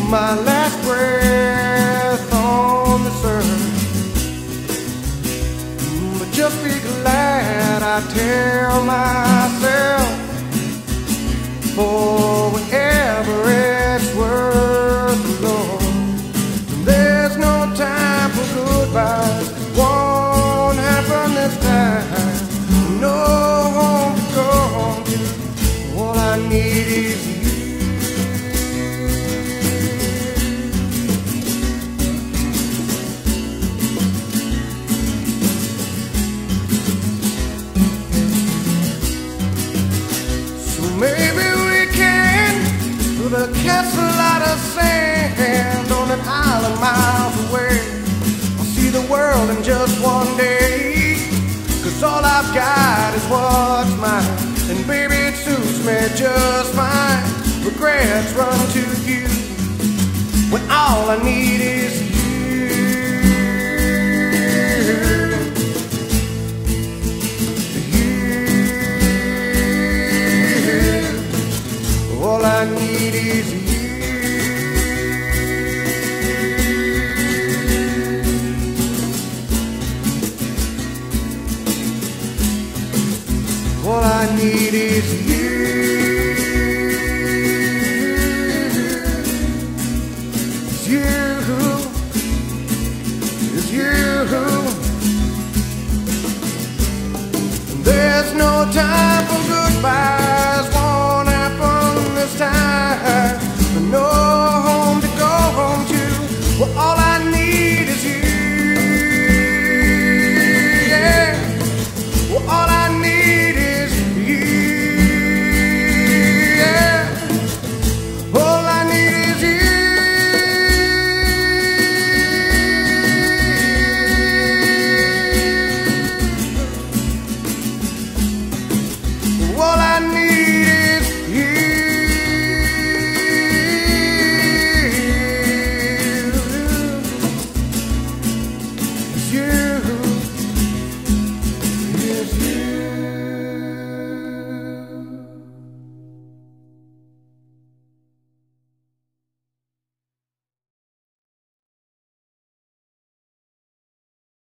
my last breath on this earth. But just be glad I tell myself, for whatever it's worth, Lord, there's no time for goodbyes. Won't happen this time. No home to go home to. All I need is you. Maybe we can build a castle out of sand on an island miles away. I'll see the world in just one day, 'cause all I've got is what's mine. And baby, it suits me just fine. Regrets run to you when all I need is you. All I need is you. All I need is you. It's you. It's you. There's no time for goodbyes. Won't happen this time. No home to go home to. Well, all I need is you. Yeah. Well, all I need is you. Yeah. All I need is you. All I need is you. It's you.